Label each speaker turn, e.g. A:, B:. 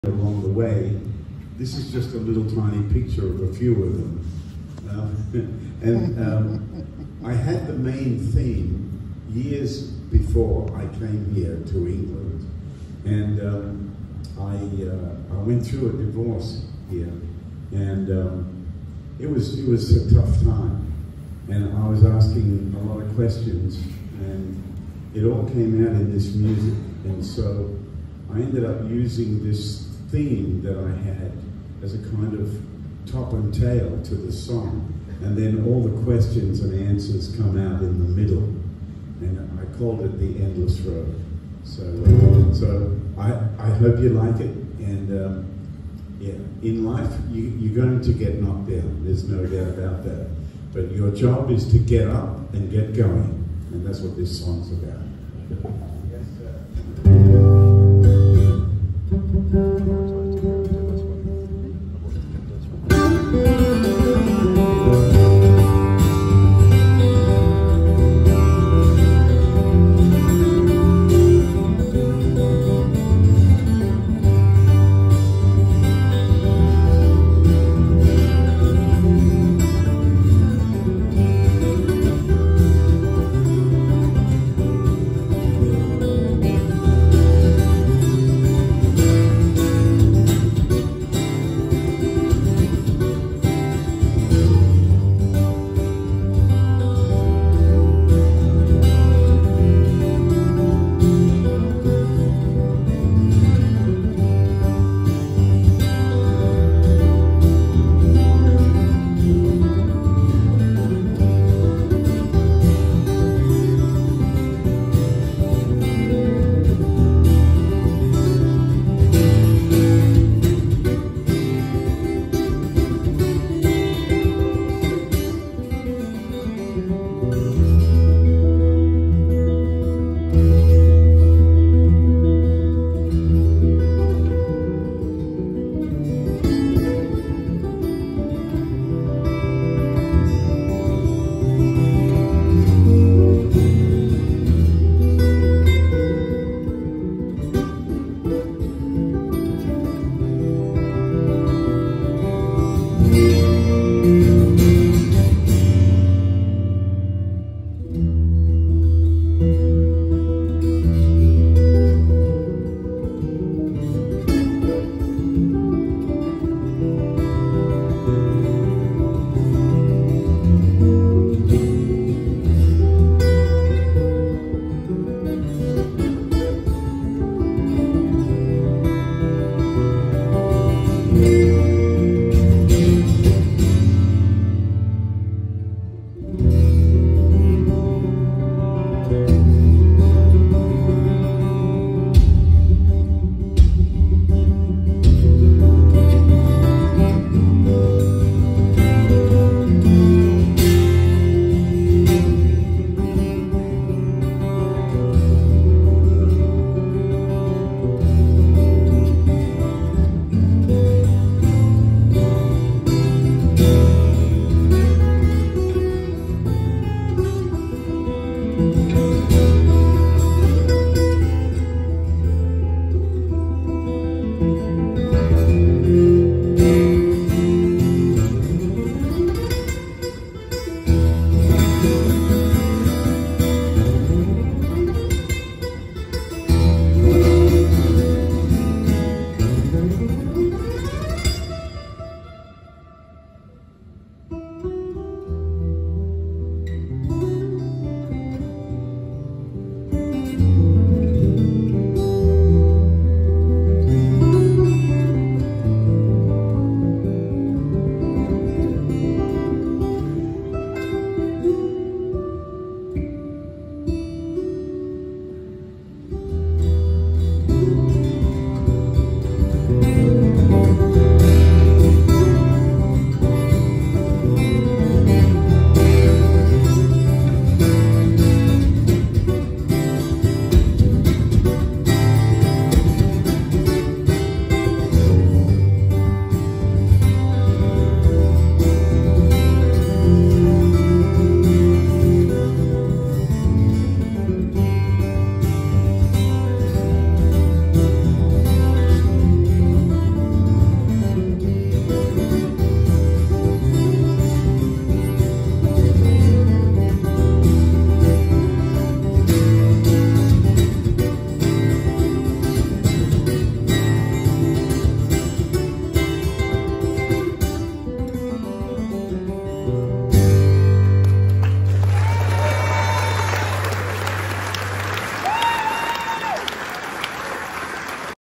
A: along the way. This is just a little tiny picture of a few of them. I had the main theme years before I came here to England, and I went through a divorce here, and it was a tough time, and I was asking a lot of questions, and it all came out in this music, and so I ended up using this theme that I had as a kind of top and tail to the song, and then all the questions and answers come out in the middle, and I called it the Endless Road. So I hope you like it, and yeah, in life you're going to get knocked down, there's no doubt about that, but your job is to get up and get going, and that's what this song's about.